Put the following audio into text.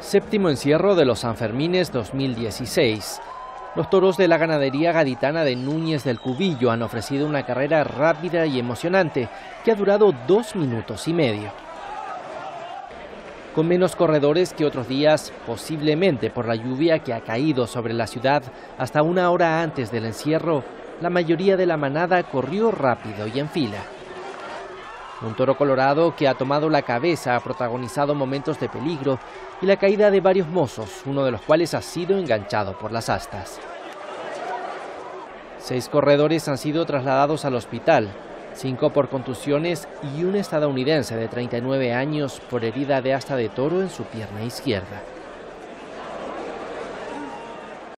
Séptimo encierro de los Sanfermines 2016. Los toros de la ganadería gaditana de Núñez del Cubillo han ofrecido una carrera rápida y emocionante que ha durado 2 minutos y medio. Con menos corredores que otros días, posiblemente por la lluvia que ha caído sobre la ciudad hasta una hora antes del encierro, la mayoría de la manada corrió rápido y en fila. Un toro colorado que ha tomado la cabeza ha protagonizado momentos de peligro y la caída de varios mozos, uno de los cuales ha sido enganchado por las astas. 6 corredores han sido trasladados al hospital, 5 por contusiones y un estadounidense de 39 años por herida de asta de toro en su pierna izquierda.